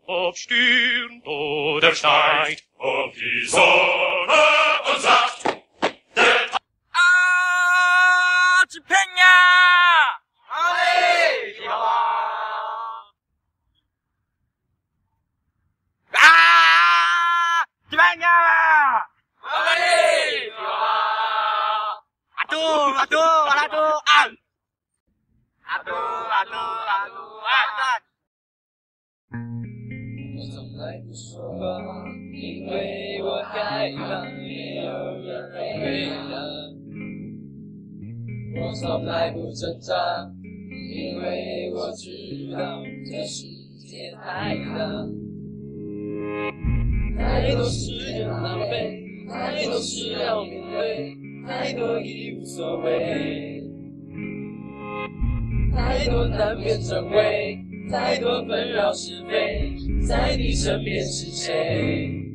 Aufstehen oder steigt, ob die Sonne uns sagt. 纸片呀！好嘞，喜欢吗？纸片呀！好嘞，喜欢吗？阿杜阿杜阿杜安，阿杜阿杜阿杜安。 我从来不说话，因为我害怕没有人回答。我从来不挣扎，因为我知道这世界太大，太多事要浪费，太多事要面对，太多已无所谓，太多难辨真伪，太多纷扰是非，在你身边是谁？